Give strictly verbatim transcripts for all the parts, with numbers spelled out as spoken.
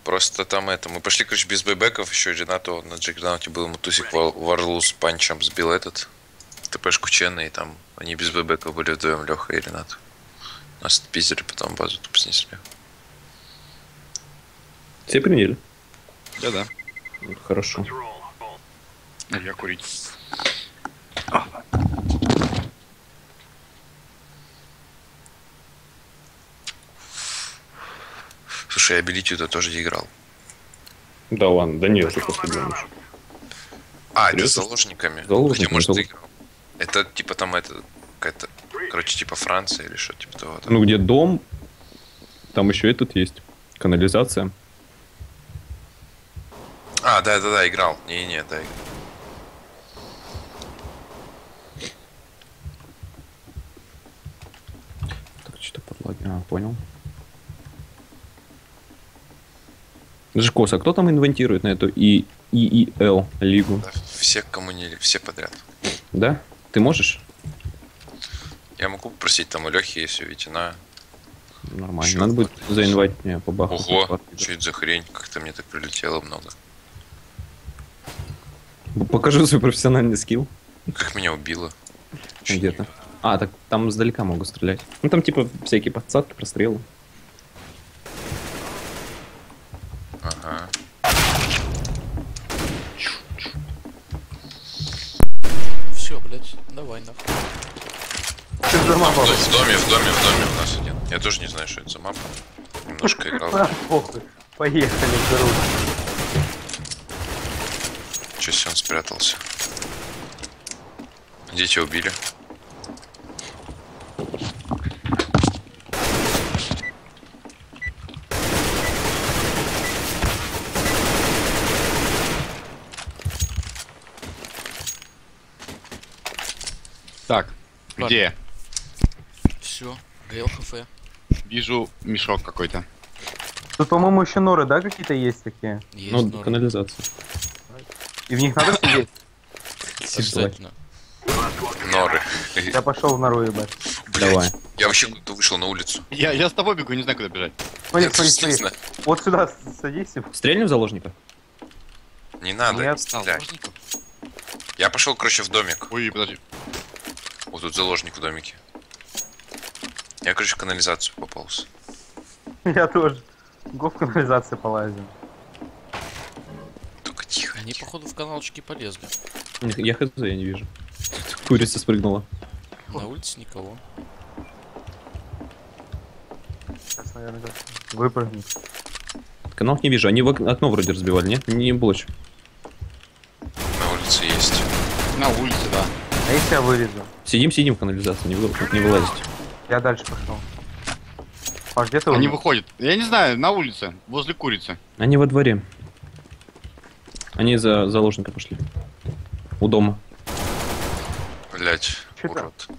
Просто там это, мы пошли, короче, без бэйбэков, еще Ренату на Джекдауте был, ему тусик Варлу с панчем сбил этот ТПшку Чена, и там они без бэйбэков были вдвоем, Леха и Ренат. Нас отпиздили, потом базу тупо снесли. Все приняли? Да-да. Хорошо. А я курить. Слушай, я Ability-то тоже не играл. Да ладно, да нет, что после гонишь. А, это с заложниками. Заложниками, Где, может, зал- ты играл? Это типа там это какая-то, короче, типа Франция или что типа того. Да? Ну где дом, там еще этот есть. Канализация. А, да-да-да, играл. Не-не, да, играл. Так, что-то подлаги. А, понял. Жкос, а кто там инвентирует на эту и ИИЛ лигу? Да, все, кому не... Все подряд. Да? Ты можешь? Я могу попросить там у Лехи, если Витина. Нормально. Чё, Надо будет вот. заинвайтить меня по баху. Ого, что это за хрень? Как-то мне так прилетело много. Покажи свой профессиональный скилл. Как меня убило. Чуть Где-то. не- А, так там издалека могут стрелять. Ну там типа всякие подсадки, прострелы. Ага. Все, блять, давай нахуй. Ты за В мапу. доме, в доме, в доме, в доме у нас один. Я тоже не знаю, что это за мапа. Немножко играл. А, похуй. Поехали в дорогу. Че, если он спрятался? Где тебя убили? Так, где? Все, ГЛХФ. Вижу мешок какой-то. Тут, по-моему, еще норы, да, какие-то есть такие? Есть Ну, норм. канализация. И в них надо сидеть? Обязательно. Норы. Я пошел в нору, ебать. Давай. Я вообще куда-то вышел на улицу. Я, я с тобой бегу, не знаю, куда бежать. Смотри, Я смотри, тоже не смотри. знаю. Вот сюда с- садись. и- Стрельнем в заложника? Не надо, Нет. не стрелять. Заложников? Я пошел, короче, в домик. Ой, подожди. Вот тут заложник в домике. Я, короче, в канализацию пополз. Я тоже. Го в канализации полазил. Только тихо. Они, походу, в каналчики полезли. Я хз, я не вижу. Курица спрыгнула. На улице никого. Сейчас, наверное, выпрыгнет. Канал не вижу. Они в ок- окно вроде разбивали, нет? Не блочь. На улице есть. На улице, да. А если я вылезу? Сидим, сидим в канализации, не, вы... не вылазите. Я дальше пошел. Паш, где ты Они уже? выходят. Я не знаю, на улице, возле курицы. Они во дворе. Они за заложника пошли. У дома. Блять, Чё там? урод.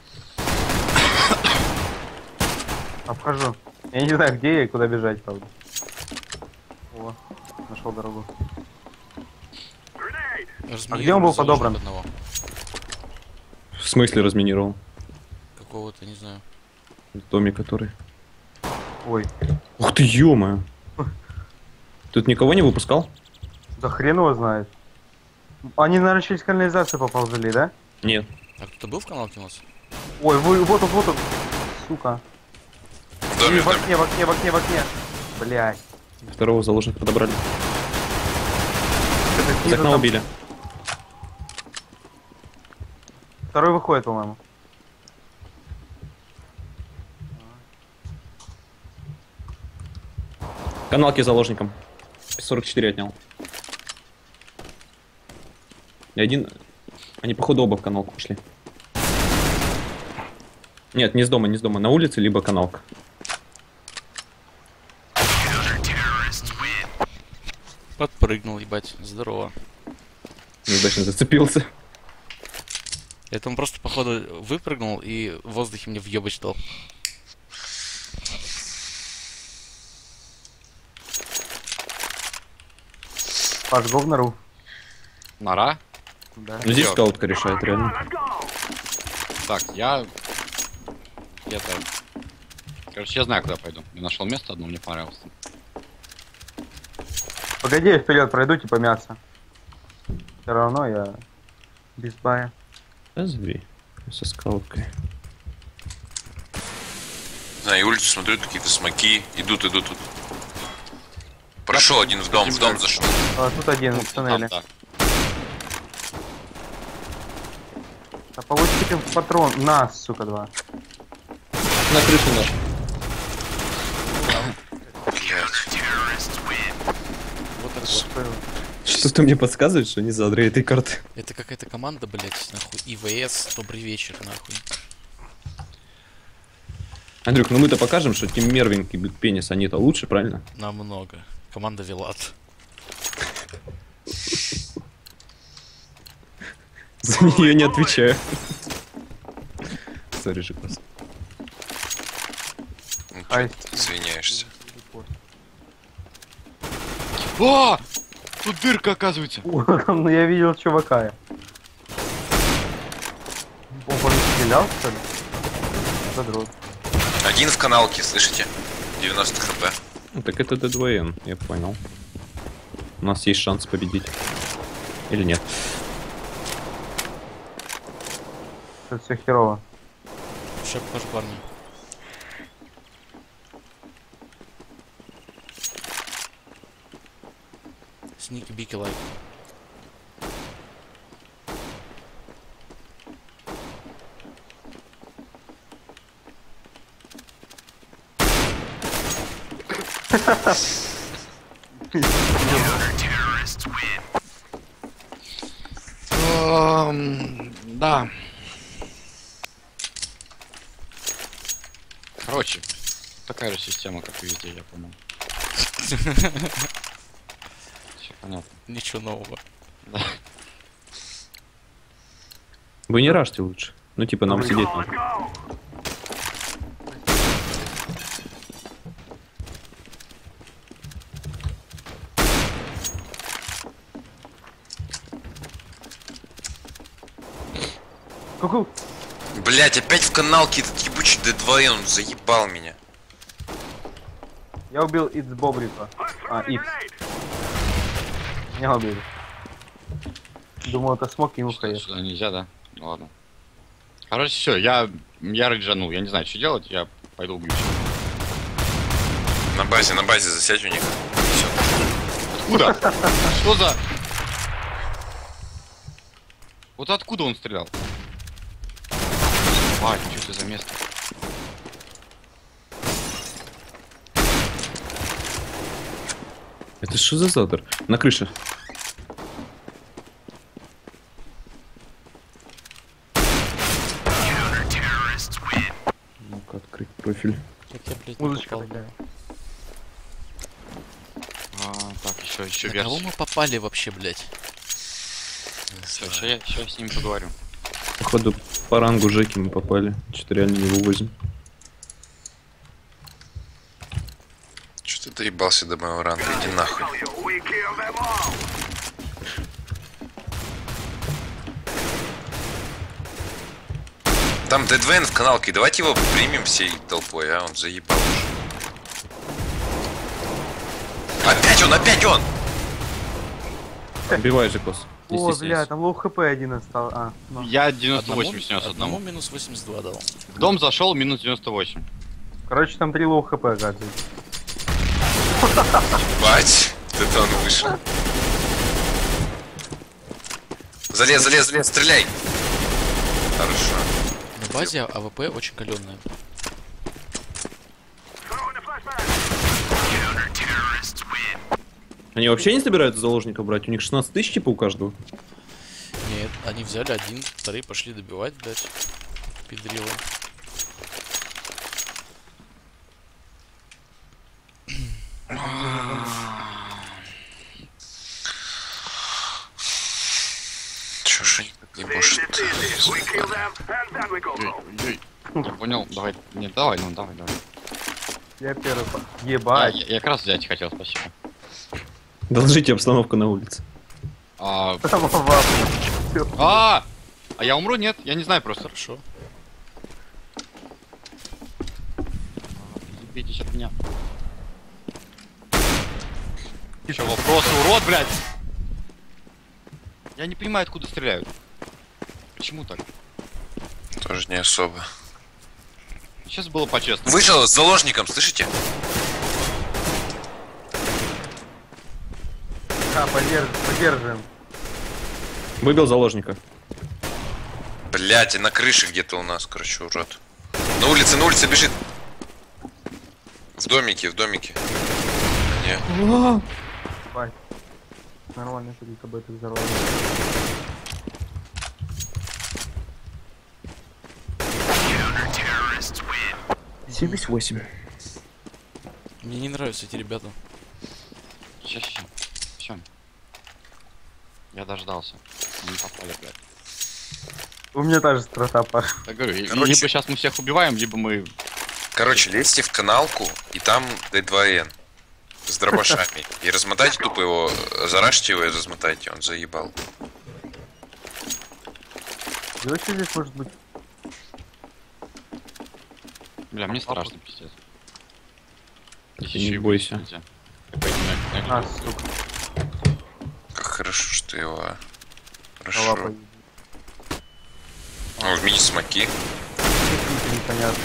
Обхожу. Я не знаю, где я и куда бежать, правда. О, нашел дорогу. Разминировали где он был заложник подобран? одного. В смысле разминировал? Какого-то, не знаю. В доме который. Ой, Ух ты, ё-моё. Тут никого не выпускал? да хрен его знает. Они, наверное, через канализацию поползали, да? Нет. А кто-то был в каналке у нас? Ой, вы- вот он, вот он. Сука. В доме, И в в доме. окне, в окне, в окне, в окне. Блять. Второго заложника подобрали. Это Из снизу окна там- убили. Второй выходит, по-моему. Каналки заложником. сорок четыре отнял. И один... Они, походу, оба в каналку пошли. Нет, не с дома, не с дома. На улице, либо каналка. Подпрыгнул, ебать. Здорово. Неудачно зацепился. Это он просто, походу, выпрыгнул и в воздухе мне въебач дал. Паш, го в нору. Нора. Да. Ну, здесь Всё. скаутка решает, реально. Так, я... Где-то... Короче, я знаю, куда пойду. Я нашел место одно, мне понравилось. Погоди, я вперед пройду, типа мясо. Все равно я без бая. Разве? Со скалкой. На улицу смотрю, какие-то смоки. Идут, идут тут. Прошел один в дом, в дом зашел. А, тут один в туннеле. Там, А получите патрон. На, сука, два. На крыше наш. Вот так вот. Что-то мне подсказывает, что они задрали этой карты. Это какая-то команда, блять, нахуй. ИВС, добрый вечер, нахуй. Андрюх, ну мы-то покажем, что Тим Мервинг и Биг Пенис, они-то лучше, правильно? Намного. Команда Вилат. За нее не отвечаю. Сори, Жикос. Ну, Ай. чё ты извиняешься. О! Тут дырка, оказывается. Ну я видел чувака. Он по мне стрелял, что ли? Задрот. Один в каналке, слышите? девяносто хп. Ну, так это Д два Н, я понял. У нас есть шанс победить. Или нет? Тут все херово. Сейчас покажу, парни. Сники бики лайк. Эм, Да. Короче, такая же система, как и везде, я понял. Все понятно. Ничего нового. Да. Вы не ражьте лучше. Ну, типа, нам сидеть надо. Ку-ку. Блять, опять в каналке этот ебучий Д два Н, он заебал меня. Я убил Итс Бобрика. А, Икс. Меня убили. Думал, это смог и Что, ухает. сюда нельзя, да? Ну ладно. Короче, все, я, я рейджанул, я не знаю, что делать, я пойду убью. На базе, на базе засядь у них. Откуда? Что за... Вот откуда он стрелял? А, что это за место? Это что за задр? На крыше. Ну-ка, открыть профиль. Как я, блядь, не Музычка попал? такая. А, так, еще, еще На кого версия. мы попали вообще, блядь? Все, сейчас я, ща я с ним поговорю. Походу, по рангу Жеки мы попали. Что-то реально не вывозим. Что ты доебался до моего ранга? Иди нахуй. Там Д два Н в каналке, давайте его примем всей толпой, а он заебал уже. Опять он, опять он! Убивай, Жекос. Не О, бля, стесняйся. там лоу хп один остал. А, ну. Я девяносто Одному, восемь снес одному одному. минус восемьдесят два дал. В дом зашел, минус девяносто восемь. Короче, там три лоу хп, оказывается. Бать, это он вышел. Залез, залез, залез, стреляй! Хорошо. На базе АВП очень каленная. Они вообще не собираются заложников брать? У них шестнадцать тысяч типа у каждого. Нет, они взяли один, вторые пошли добивать, блядь. Пидрилы. Чё ж они так не может? Ой, я понял, давай, нет, давай, ну давай, давай. Я первый. по- Я, Ебать. я- я как раз взять хотел, спасибо. Доложите обстановку на улице. А, Там вапу. а, а я умру? Нет, я не знаю просто. Хорошо. Ебитесь от меня. Еще вопросы, урод, блядь! Я не понимаю, откуда стреляют. Почему так? Тоже не особо. Сейчас было по-честному. Вышел с заложником, слышите? Да, подерж... подержим. Выбил заложника. Блять, и на крыше где-то у нас, короче, урод. На улице, на улице бежит. В домике, в домике. Не. Бать. Нормально, что как бы это взорвало. семьдесят восемь. Мне не нравятся эти ребята. Сейчас, сейчас. Все. Я дождался. Не попали, блядь. У меня та же страта, Паш. Я говорю, и- Короче- либо сейчас мы всех убиваем, либо мы... Короче, лезьте в каналку, и там Д два Н. С дробашами. И размотайте тупо его, зарашьте его и размотайте, он заебал. И вообще здесь может быть... Бля, мне страшно, пиздец. Здесь Ты ещё не и бойся. выйти нельзя. Я пойду на- на- А, сука, Как хорошо, что его... голова Хорошо. поедет. Ну, возьмите смоки. Какие-то непонятно.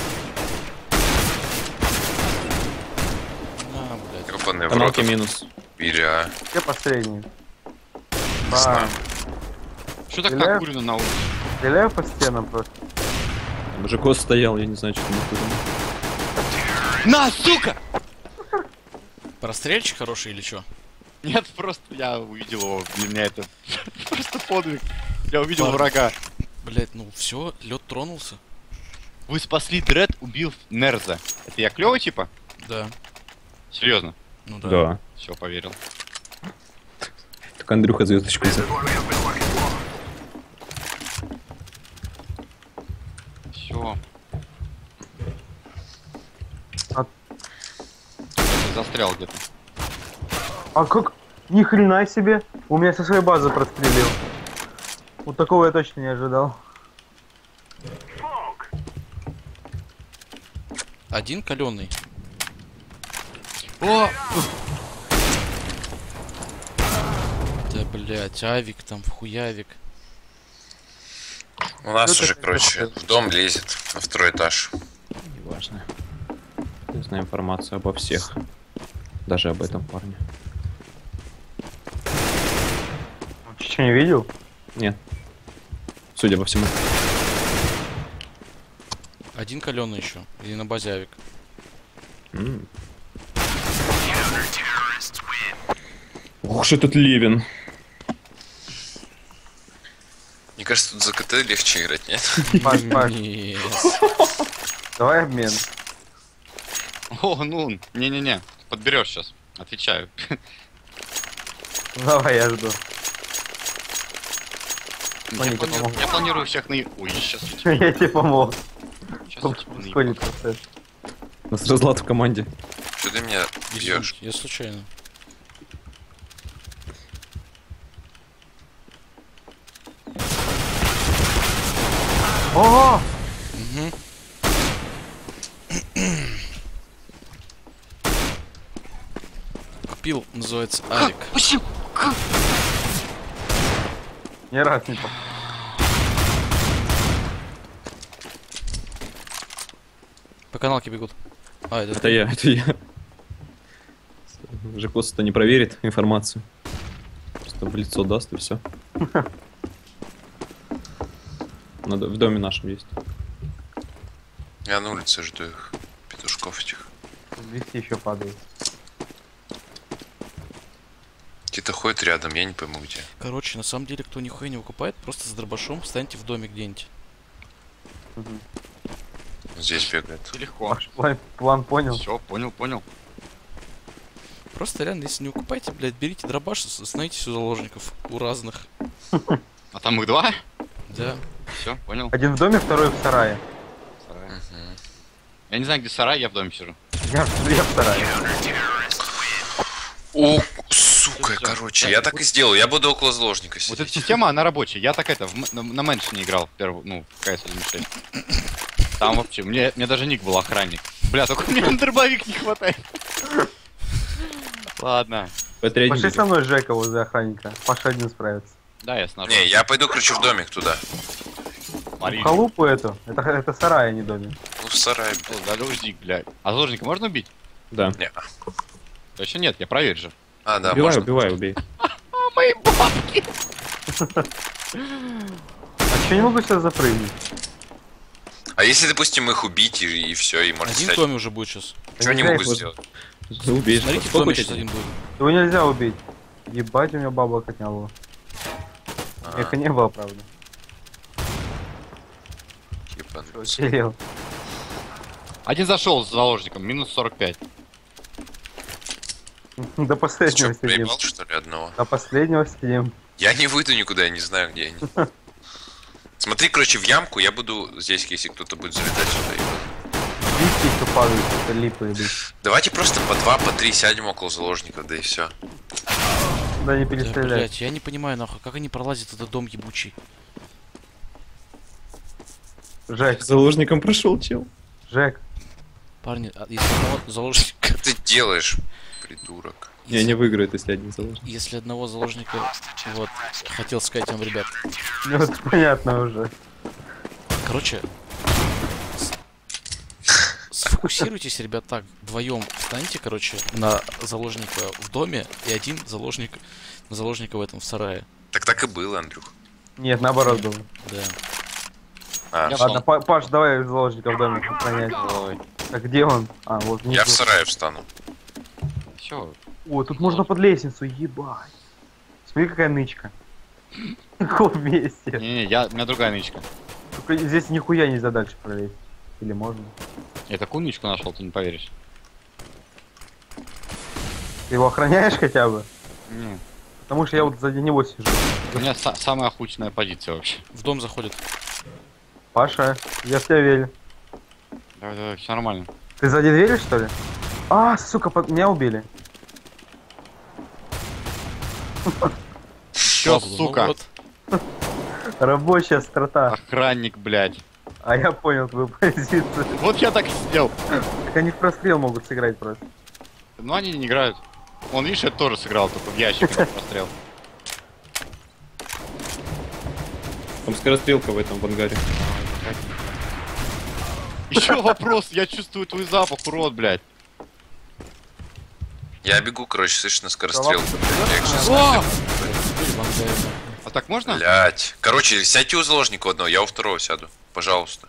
На, блядь. Ёбаный в Каналки рот. минус. Биря. Где последний? знаю. Бам. Что так Стреляю? накурено на улице? Стреляю по стенам просто. Там же Кос стоял, я не знаю, что там накурено. На, сука! Прострельчик хороший или чё? Нет, просто я увидел его. Для меня это просто подвиг. Я увидел Пар- врага. Блять, ну все, лед тронулся. Вы спасли Дред, убил Нерза. Это я клёвый типа? Да. Серьезно? Ну да. Да. Все, поверил. Так Андрюха звездочку взял. Все. А- Застрял где-то. А как? Ни хрена себе! У меня со своей базы прострелил. Вот такого я точно не ожидал. Один каленый. О! Да, блять, авик там, хуявик. У нас Что уже, это короче, такое? в дом лезет на второй этаж. Неважно. Я знаю информацию обо всех. Даже об этом парне. Что, не видел? Нет. Судя по всему. Один каленый еще. И на базе авик. М. Ох, что тут Левин. Мне кажется, тут за КТ легче играть, нет? Паш, Паш, Нет. давай обмен. О, ну, не-не-не. Подберешь сейчас. Отвечаю. Давай, я жду. Я, Понял, планирую, помогу. я планирую всех на... Ой, сейчас я тебе... Я тебе помог. Сейчас я тебе наебу. Сходит процесс. У нас разлад в команде. Что ты меня бьешь? Извините, я случайно. Ого! Угу. Купил, называется, авик. Ни раз не попал. По каналке бегут. А, это, Это ты? я, это я. Жекос-то не проверит информацию. Просто в лицо даст и все. Надо, в доме нашем есть. Я на улице жду их. Петушков этих. двести еще падает. Какие-то ходят рядом, я не пойму где. Короче, на самом деле, кто нихуя не выкупает, просто с дробашом встаньте в доме где-нибудь. Мгм. Здесь бегает. Легко. Ваш план, план понял. Все, понял, понял. Просто реально, если не выкупаете, блядь, берите дробаш, с- остановитесь у заложников. У разных. А там их два? Да. Все, понял. Один в доме, второй в сарае. Сарай. Мгм. Я не знаю, где сарай, я в доме сижу. Я, в- я в сарае. О, сука, Всё, короче, да, я так вот- и сделал. Я буду около заложника Вот эта сидеть. система, она рабочая. Я так это, в м- на, на Мэншне играл, в первую, ну, в КС один шесть. Там вообще, мне, мне даже ник был охранник. Бля, только мне на дробовик не хватает. Ладно. Пэ три один Пошли берем. со мной Жека возле охранника. Паша один справится. Да, я снаружи. Не, я пойду, короче, в домик туда. Смотри. В халупу эту. Это, это сарай, а не домик. Ну, в сарай, О, блядь. Заложник, блядь. А заложника можно убить? Да. Не. Точно нет, я проверю же. А, да, убивай, можно. убивай, убей. Мои бабки! А че не могу сейчас запрыгнуть? А если, допустим, их убить и, и все, и можно Один в стать... доме уже будет сейчас. Что они Нельзя могут их сделать? Ты убейешь. Смотрите, в Сколько доме у тебя сейчас один денег? будет. Его нельзя убить. Ебать, у меня бабок отняло. А, Эха не было, правда. ебануться. Сидел. Один зашел с заложником, минус сорок пять. До Ты последнего что, сидим. проебал, что ли, одного? До последнего сидим. Я не выйду никуда, я не знаю, где они. Смотри, короче, в ямку, я буду здесь, если кто-то будет залетать сюда. ебать. Видите, что падают, это липы идут. Давайте просто по два, по три сядем около заложников, да и все. Да не Да, перестреляй. блядь, я не понимаю, нахуй, как они пролазят в этот дом ебучий. Жек, С заложником прошел, чел. Жек. Парни, а если одного заложника... Что ты делаешь, придурок? Я не выиграю, если один заложник. Если одного заложника... Вот, хотел сказать вам, ребят. Ну это понятно уже. Короче... с- Сфокусируйтесь, ребят, так, вдвоем встаньте, короче, на заложника в доме и один заложник на заложника в этом, в сарае. Так так и было, Андрюх. Нет, наоборот было. Да. А, Я Ладно, Па- Паш, давай заложника в доме охранять. Ой. А где он? А, вот внизу. я в сарае встану. Чё? О, тут можно под лестницу, ебать. Смотри, какая нычка. Каком вместе. Не-не, я, у меня другая нычка. Только здесь нихуя нельзя дальше пролезть. Или можно? Я такую нычку нашел, ты не поверишь. Ты его охраняешь хотя бы? Не. Потому что я вот сзади него сижу. У меня са- самая охуенная позиция вообще. В дом заходит. Паша, я в тебя верю. Давай, давай, все нормально. Ты сзади двери, что ли? А, сука, под... меня убили. Чё, Пабло, ну сука? вот. Рабочая страта. Охранник, блядь. А я понял твою позицию. Вот я так и сидел. Так они в прострел могут сыграть просто. Но они не играют. Он, видишь, я тоже сыграл, только в ящик на пострел. Там скорострелка в этом в ангаре. Еще вопрос, я чувствую твой запах, урод, блядь. Я бегу, короче, слышишь, на скорострелку. Кровавка Я их щас- О! Теперь вам за это. А так можно? Блять. Короче, сядьте у заложника у одного, я у второго сяду. Пожалуйста.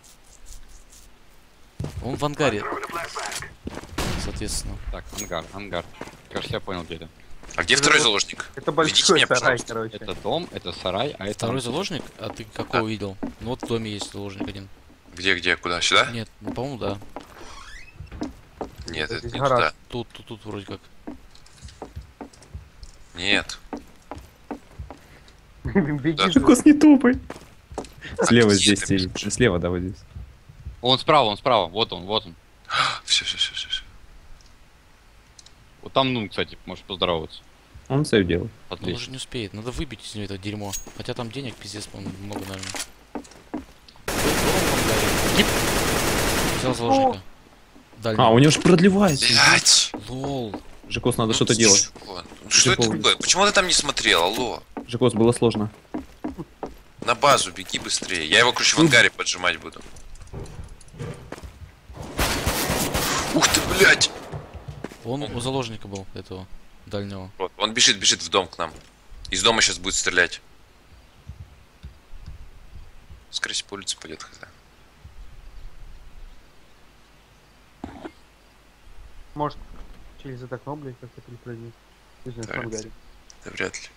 Он в ангаре. Соответственно. Так, ангар, ангар. Кажется, я понял, где это. А где второй заложник? Это Ведите большой меня, сарай, пожалуйста. короче. Это дом, это сарай, а это... Второй заложник? А ты какого видел? Ну вот в доме есть заложник один. Где, где, куда? Сюда? Нет, ну по-моему, да. Нет, это Здесь не гараж. туда. Тут, тут, тут вроде как. Нет. Беги. Да. же. Жукос, не топай. Слева где здесь ты, сидит. Миша? Слева, да, вот здесь. Он справа, он справа, вот он, вот он. Все, все, все, все, все. Вот там, ну, кстати, можешь поздороваться. Он все делает. Но он Отлично. уже не успеет. Надо выбить из него это дерьмо. Хотя там денег пиздец, по-моему, много, наверное. Взял заложника. Дальний. А, у него же продлевается. Блять. Лол. Жукос, надо Ну что-то ты делать. чё? Ну что это Жуков. такое? Почему ты там не смотрел? Алло. Жукос, было сложно. На базу беги быстрее. Я его, короче, в ангаре поджимать буду. Ух ты, блядь! Он у заложника был, этого, дальнего. Вот, он бежит, бежит в дом к нам. Из дома сейчас будет стрелять. Скорее всего, по улице пойдет, хз. Может, через это окно, блядь, как-то перепрыгнуть. Не знаю, в Так. ангаре. Да вряд ли.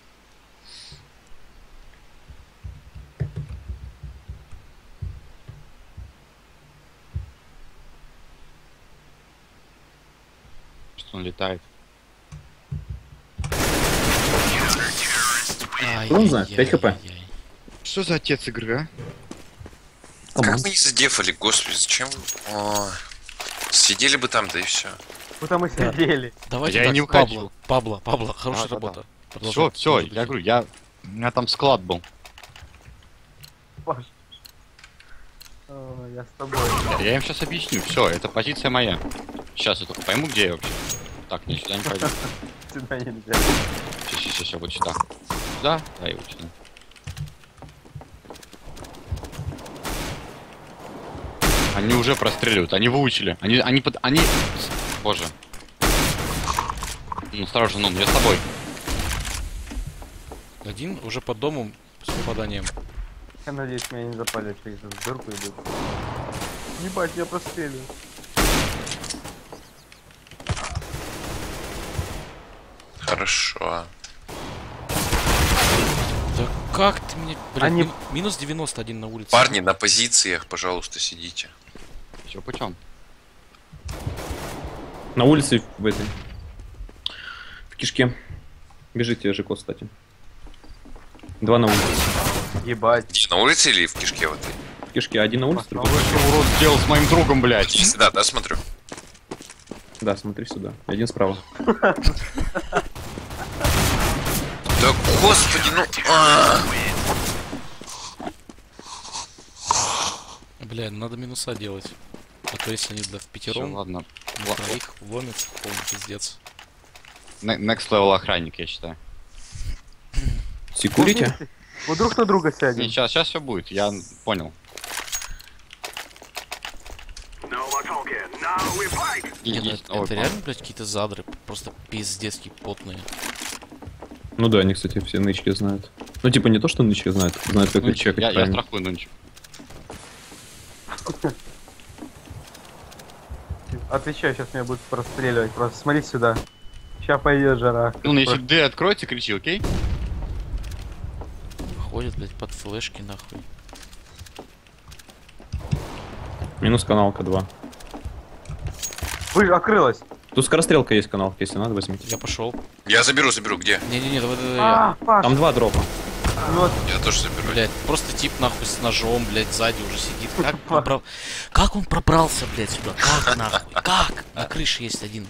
Что он летает. Ну, не знаю, пять хп. Ай-яй-яй-яй-яй. Что за отец игры, а? Как вы не задефали, господи, зачем вы... О, сидели бы там, да и все. Ну там и сидели. Давайте Я и так, не Пабло, укачивал. Пабло, Пабло, хорошая Да, да, работа. Все, Продолжай, все, может я быть. говорю, я... У меня там склад был. Паш. О, я с тобой. Я им сейчас объясню. Все, это позиция моя. Сейчас я только пойму, где я вообще. Так, не, сюда не пойду. Сюда нельзя. Сейчас, сейчас, сейчас, вот сюда. Сюда? Да, и вот сюда. Они уже простреливают, они выучили. Они, они под... Они... Боже. Ну, осторожно, ну, я с тобой. Один уже под домом с попаданием. Я надеюсь, меня не запалят через эту дырку идут. Ебать, я прострелю. Хорошо. Да как ты мне... Блядь, Они- ми- минус девяносто один на улице. Парни, на позициях, пожалуйста, сидите. Чё, путем? На улице в этой. В кишке. Бежите, Жико, кстати. Два на улице. Ебать. Где, на улице или в кишке вот этой? В кишке один на улице, Ну другой. что урод сделал с моим другом, блядь? Сюда, да, смотрю. Да, смотри сюда. Один справа. Да господи, ну... а. Бля, надо минуса делать. А то если они, да, в Всё, пятером, ладно. на троих вломятся, полный пиздец. Не- Next level охранник, я считаю. Секурите? Вот друг на друга Не, сядем. сейчас, сейчас все будет, я понял. И- Не, и- ну это, ой, это реально, блядь, какие-то задры, просто пиздецкие потные. Ну да, они, кстати, все нычки знают. Ну типа не то, что нычки знают, знают, как ну, их чекать я, я правильно. страхую нынче. Отвечаю, сейчас меня будут простреливать. Просто смотри сюда. Сейчас пойдет жара. Ну, ну, если Д откроется, кричи, окей? Ходят, блядь, под флешки, нахуй. Минус каналка два. Вы открылась. Тут скорострелка есть каналка, если надо, возьмите. Я пошел. Я заберу, заберу, где? Не-не-не, давай, давай, я. А, Паш, Там два дропа. вот. Я тоже заберу. Блядь, просто тип нахуй с ножом, блядь, сзади уже сидит. Как, пробрал- как он пробрался, блядь, сюда? Как нахуй? Как? На крыше есть один.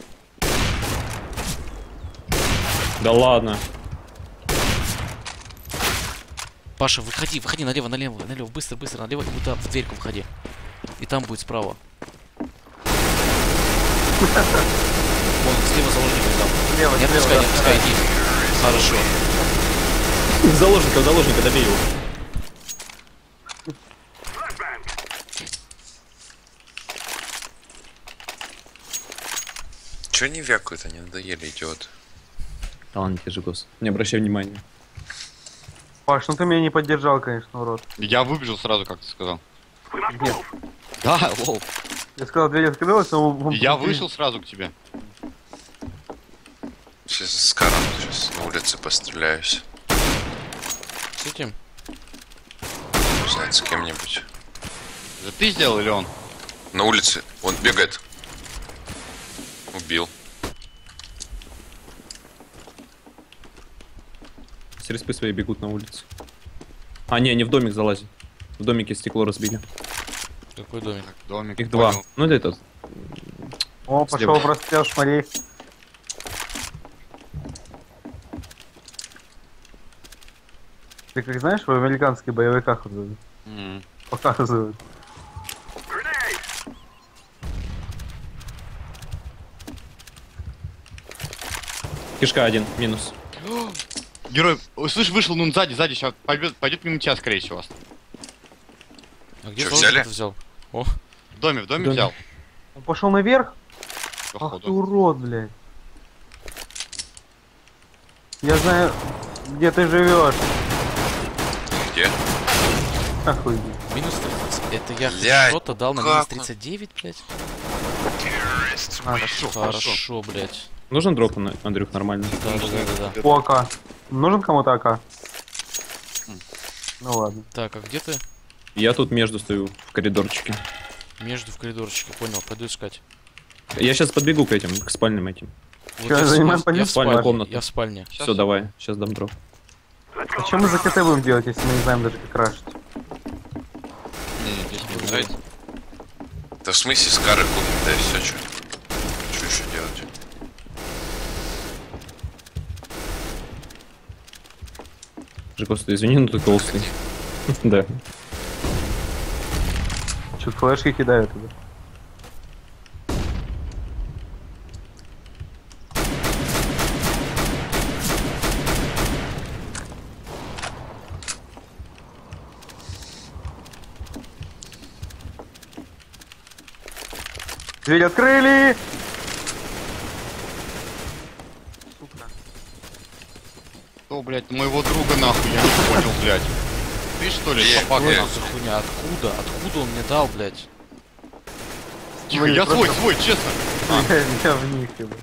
Да ладно. Паша, выходи, выходи налево, налево, налево, быстро, быстро, налево, и вот там в дверьку входи. И там будет справа. Вон, слева заложник там. Слева, Не слева, отпускай, да, не отпускай, иди. Хорошо. Заложника, заложника, добей его. Чё они вякают, они надоели, идиот. Да ладно, тебе же гос. Не обращай внимания. Паш, ну ты меня не поддержал, конечно, урод. Я выбежал сразу, как ты сказал. Нет. Да, лол. Я сказал, дверь открылась, но... он- Я вышел сразу к тебе. Сейчас с Каром сейчас на улице постреляюсь. С этим? Не знаю, с кем-нибудь. Это ты сделал или он? На улице. Он бегает. Убил. С респы свои бегут на улицу. А, не, не в домик залазят. В домике стекло разбили. Какой домик? Домик. Их два. понял. Ну это этот. О, пошел прострел шмарей. Ты как знаешь, в американских боевиках вот М. показывают. Кишка один, минус. Герой, ой, слышь, вышел, ну сзади, сзади, сейчас пойдет, пойдет мимо тебя, скорее всего. А где Чё, заложник взяли? ты взял? О, В доме, в доме доме. взял. Он пошел наверх? Ах Походу. ты урод, блядь. Я знаю, где ты живешь. Где? Нахуй. минус тридцать. Это я Блядь, что-то дал на как минус он? тридцать девять, блядь? Хорошо, хорошо. Хорошо, блядь. Нужен дроп, на- Андрюх, нормально? Да, да, да, да, да. О, АК. Нужен кому-то АК? М. Ну ладно. Так, а где ты? Я тут между стою, в коридорчике. Между в коридорчике, понял, пойду искать. Я сейчас подбегу к этим, к спальным этим. Вот Чё, я, в- занимаем я в позицию? спальне, Комнату. я в спальне. Щас. Все, давай, сейчас дам дроп. А что мы за КТ будем делать, если мы не знаем даже как рашить? Не, не, здесь мне не нравится. Да в смысле с Кары купим, да и все, что. Что еще делать? Жикос, ты извини, но ты толстый. Да. Чё, флешки кидают туда? Дверь открыли! Кто, блядь, моего друга нахуй, я не понял, блядь. Ты что ли, Э, собака? Что э. это за хуйня? Откуда? Откуда он мне дал, блядь? Тихо, я свой, свой, честно. Я в них его.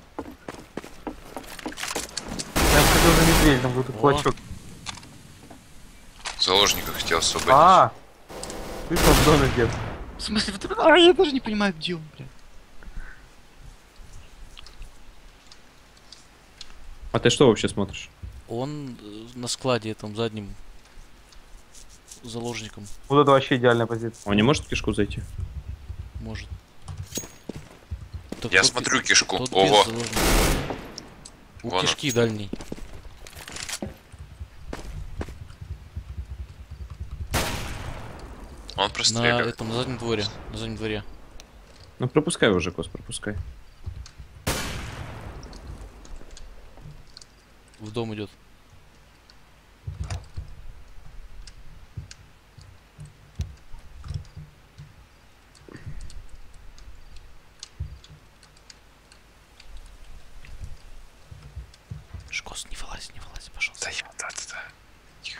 Я хотел за медведь, там какой-то О. кулачок. Заложника хотел освободить. А! Ты что в доме где? В смысле, вот это- а, я даже не понимаю, где он, блядь. А ты что вообще смотришь? Он э, на складе этом задним заложником Вот это вообще идеальная позиция. Он не может в кишку зайти? может. Так Я тот смотрю бе- кишку. тот без Ого. заложника. У Вон он. кишки дальний. Он На простреливает. этом, на заднем дворе. На заднем дворе. Ну пропускай уже, Кос, пропускай. В дом идет. Шкос, не вылазь, не вылазь, пожалуйста. Да я, да, да, да. Тихо.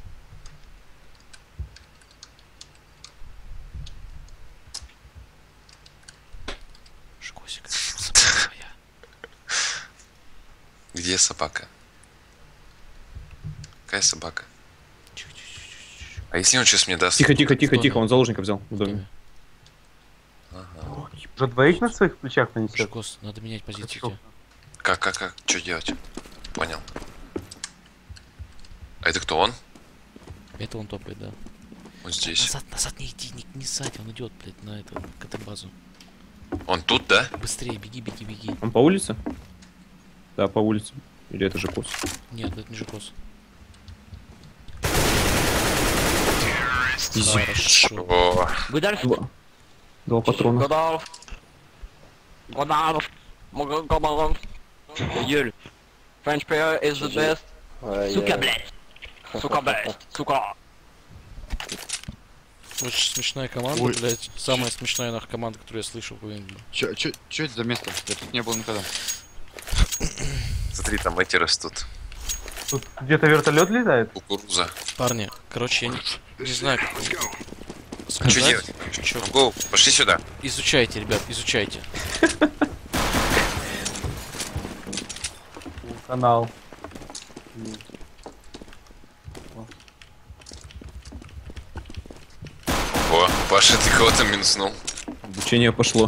Шкосик, собака твоя. Где собака? Какая собака? Тихо, тихо, тихо, тихо. А если он сейчас мне даст? Тихо, тихо, тихо, доме. тихо, он заложника взял в В доме. доме. Ага. Уже двоих на своих плечах нанесет. Шкос, надо менять позицию Хочу. тебе. Как, как, как? Что делать? Понял. А это кто он? Это он топает, да. Вот здесь. Назад, назад не иди, не, не сзади, он идет, блядь, на эту, к этой базу. Он тут, да? Быстрее, беги, беги, беги. Он по улице? Да, по улице. Или это же Кос? Нет, это не Жекос. Изи. Хорошо. О, Два. Два патрона. Goddag. Goddag. Morgon, god morgon. Jul. French prayer is the best. Сука, блядь. Сука, блядь. Сука. Очень смешная команда, Ой. блядь. Самая смешная нах команда, которую я слышал. блин. Чё, чё, чё это за место? Я тут не был никогда. смотри, там эти растут. Тут где-то вертолет летает? Кукуруза. Парни, короче, я не, не знаю, как вам Что сказать. делать? Чё? Ну, гоу, пошли сюда. Изучайте, ребят, изучайте. Канал. О, Паша, ты кого-то минуснул. Обучение пошло.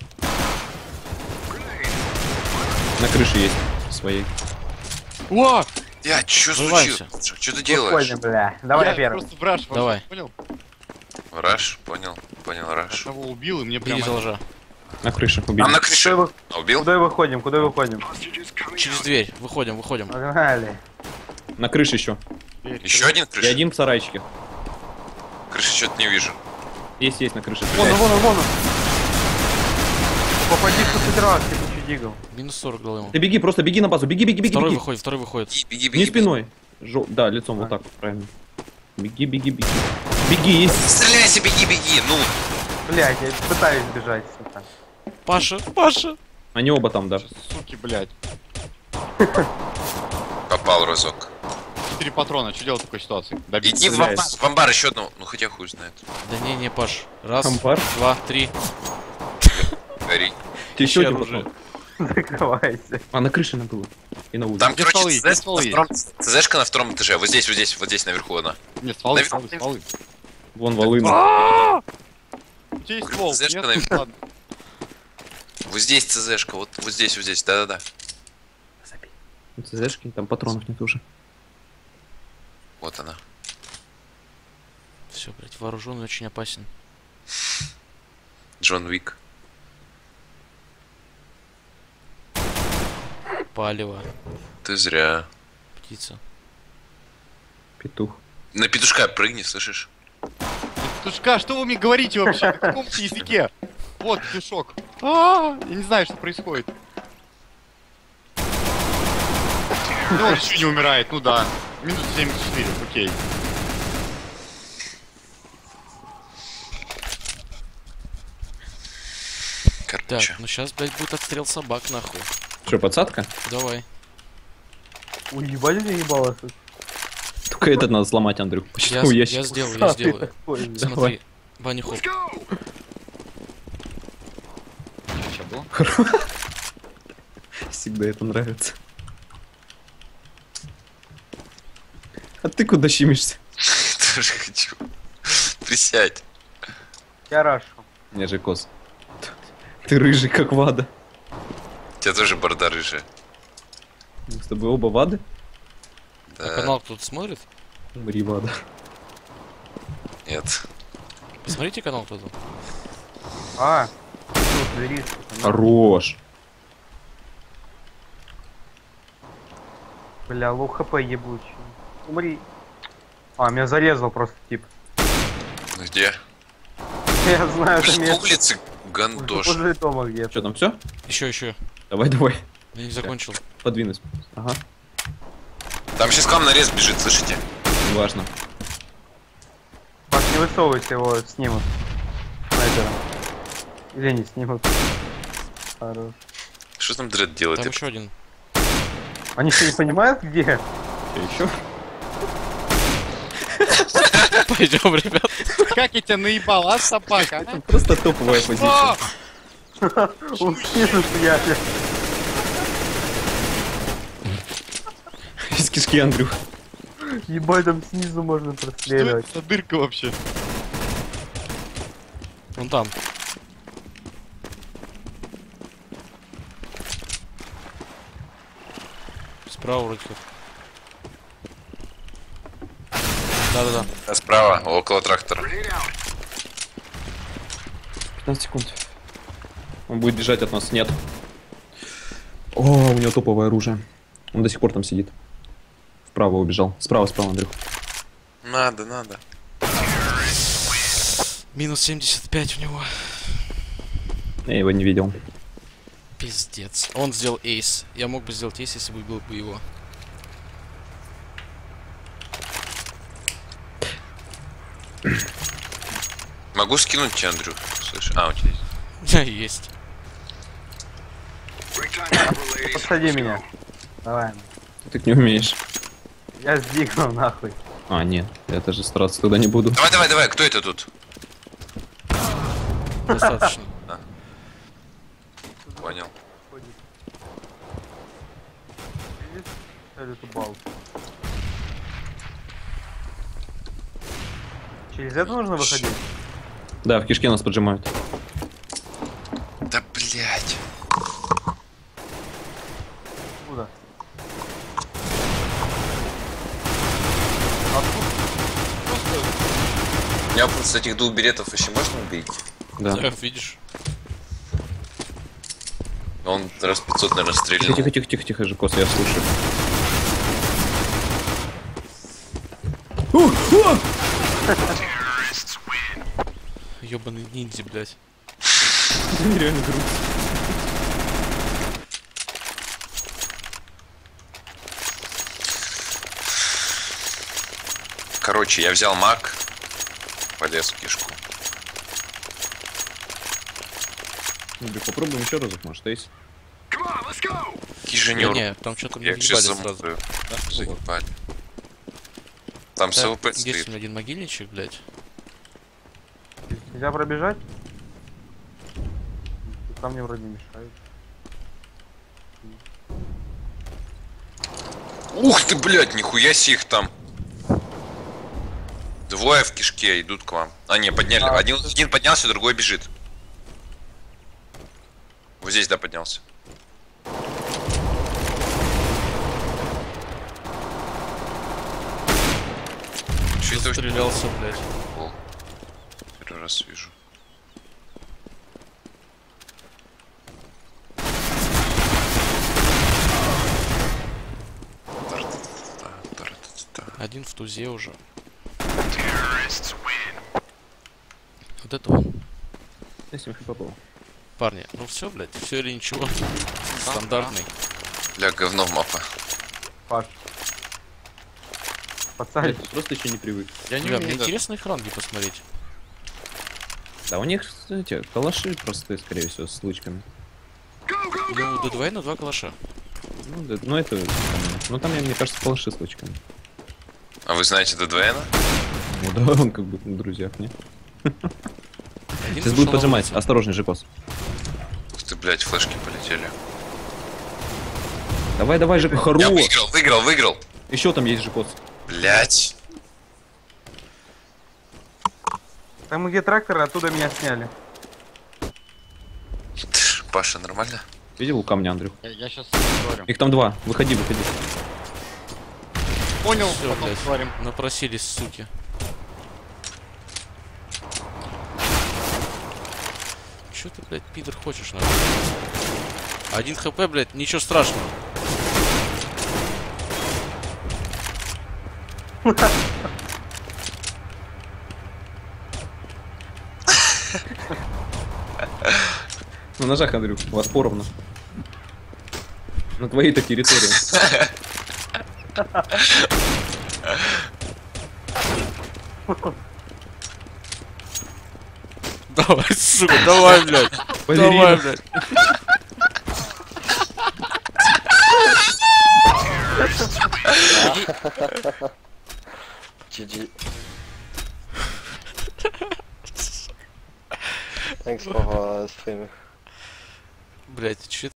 На крыше есть своей. О! Я, чё Взрываемся. случилось? Что ты делаешь? Выходим, бля. Давай я я первый. просто в раш вошёл, Давай. понял? Раш, понял, понял, Раш. Одного убил, и мне Бери прямо... заложа. На крыше убили. Там на Куда, крыше. вы- А, убил? куда выходим? Куда выходим? Через дверь. Выходим, выходим. Погнали. На крыше еще. Еще один И крыша? один в сарайчике. Крыши что-то не вижу. Есть, есть на крыше. Вон он, Стреляй. вон он, вон он. Попади хоть раз, ты чудигл. Минус сорок дал ему. Ты беги, просто беги на базу. Беги, беги, беги, Второй беги. выходит, второй выходит. Беги, беги, беги. Не спиной. Жо- Да, лицом вот так вот, правильно. Беги, беги, беги. Беги, есть. Стреляйся, беги, беги, ну. Блять, я пытаюсь бежать, сука. Паша, Паша. Они оба там, да. Суки, блядь. Попал разок. Четыре патрона, что делать в такой ситуации? Добить. Иди в стреляет. амбар, в амбар еще одну. Ну хотя хуй знает. Да не, не, Паш. Раз, Амбар. два, три. Гори. Ты еще Ищи один оружие. патрон. Закрывайся. А на крыше она была. И на улице. Там, Где короче, стволы? Где ЦЗшка стволы на втором, ЦЗшка на втором этаже. Вот здесь, вот здесь, вот здесь наверху она. Нет, стволы, Наверху. стволы, стволы. Вон волына. У тебя есть ствол? Знаешь, Нет? когда- Ладно. Вот здесь ЦЗшка, вот, вот здесь, вот здесь, да-да-да. ЦЗшки, там патронов нет уже. Вот она. Все, блядь, вооруженный очень опасен. Джон Уик. Палево. Ты зря. Птица. Петух. На петушка прыгни, слышишь? Тушка, что вы мне говорите вообще? На каком языке? Вот, пешок. А, я не знаю, что происходит. Ну, он еще не умирает, ну да. Минус семьдесят четыре, окей. Кор- Так, Чё? ну сейчас, блядь, будет отстрел собак, нахуй. Что, подсадка? Давай. Ой, ебать, я ебало. Только этот надо сломать, Андрюх. Я, Почему с- ящик? я сделаю, я сделаю. Давай. Смотри, Банни хоп. Что было? Всегда это нравится. А ты куда щемишься? Тоже хочу. Присядь. Я рашу. Не же кос. Ты рыжий, как вада. У тебя тоже борода рыжая. Мы с тобой оба вады? А Да. канал кто-то смотрит? Умри, вада. Нет. Посмотрите канал кто-то. А, тут двери. Хорош. Бля, лоу хп ебучий. Умри. А, меня зарезал просто тип. Где? Я знаю, это С место. улицы гандош. Возле дома где-то. Что там, все? Еще, еще. Давай, давай. Я не закончил. Подвинусь. Ага. Там сейчас к вам нарез бежит, слышите? Важно. Паш, не высовывайся, его снимут. Снайпером. Или не снимут. Хорош. Что там Дред делает? Там Это- еще один. Они что, не понимают, где? Еще? Пойдем, ребят. Как я тебя наебал, а, собака? а? Просто топовая позиция. О! Он снизу стоят. Из кишки, Андрюх. Ебать, там снизу можно Что простреливать. это за дырка вообще? Вон там. Справа вроде как. Да-да-да. А справа, около трактора. пятнадцать секунд. Он будет бежать от нас. Нет. О, у него топовое оружие. Он до сих пор там сидит. Вправо убежал. Справа, справа, Андрюх. Надо, надо. Минус семьдесят пять у него. Я его не видел. Пиздец. Он сделал эйс. Я мог бы сделать эйс, если бы убил бы его. Могу скинуть тебя, Андрюх? Слышь? А, у тебя есть. Да, есть. Посади меня. Давай. Ты так не умеешь. Я сдвигнул нахуй. А, нет. Я даже стараться тогда не буду. Давай, давай, давай, кто это тут? Достаточно. Понял. Видишь? Ставлю эту балку. Через это нужно выходить? Да, в кишке нас поджимают. Да блять. Куда? У меня с этих двух беретов еще можно убить? Да. Да, видишь. Он раз пятьсот, наверное, Тихо, стрельнул. тихо, тихо, тихо, тихо, Жекос, я слушаю. Ёбаный ниндзя, блядь. Реально круто. Короче, я взял маг, полез в кишку. Андрюх, попробуем еще разок, может, есть? Киженер. Не, там что-то мне Я их сейчас ебали сразу. замутаю. Да? Заебали. Там с ЛП Так, есть стоит. у меня один могильничек, блядь. Нельзя пробежать? Там мне вроде мешают. Ух ты, блядь, нихуя себе их там. Двое в кишке идут к вам. А, не, подняли. А. Один, один поднялся, другой бежит. Вот здесь, да, поднялся. Че это вообще? Стрелялся, блядь. О, первый раз вижу. Тар-та-та-та, тар-та-та-та. Один в тузе уже. Вот это он. Если их попал. Парни, ну все, блядь, все или ничего. Стандартный. Бля, говно в мапа. Паш. Пацан, Просто еще не привык. Я не Бля, мне умею. даже. интересно их ранги посмотреть. Да у них, эти, калаши простые, скорее всего, с лучками. Ну, до двоена два калаша. Ну, да, ну это... там, ну там, мне кажется, калаши с лучками. А вы знаете ДДВН? Ну да, он как бы на друзьях, не? Один Сейчас зашел будет на поджимать. улицу. Осторожный, Жикос. Ух ты, блядь, флешки полетели. Давай, давай, Жико, Я хорош! выиграл, выиграл, выиграл. Еще там есть Жикос. Блядь. Там где трактор, оттуда меня сняли. Паша, нормально? Видел у камня, Андрюх? Я, я сейчас говорю. Их там два. Выходи, выходи. Понял, Всё, потом блядь. сварим. Напросились, суки. Чё ты, блядь, пидор, хочешь, нахуй? Один хп, блядь, ничего страшного. На ножах, Андрюх, у вас поровну. На твоей-то территории. Давай, сука, давай, блядь. Балерина. Давай, блядь. G G. Thanks for uh, streaming. Блядь, чё